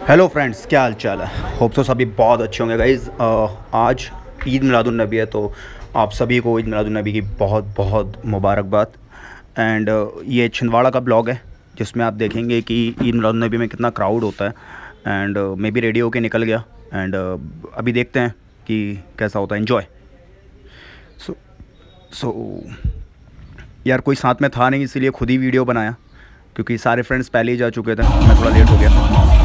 Hello friends, क्या हाल चाल है। होप सो सभी बहुत अच्छे होंगे गाइज़। आज ईद मिलादुन्नबी है, तो आप सभी को ईद मिलादुन्नबी की बहुत बहुत मुबारकबाद। एंड ये छिंदवाड़ा का ब्लॉग है जिसमें आप देखेंगे कि ईद मिलादुन्नबी में कितना क्राउड होता है। एंड मैं भी रेडी होके निकल गया। एंड अभी देखते हैं कि कैसा होता है। इन्जॉय। सो सो यार, कोई साथ में था नहीं, इसीलिए खुद ही वीडियो बनाया, क्योंकि सारे फ्रेंड्स पहले ही जा चुके थे। मैं थोड़ा लेट हो गया।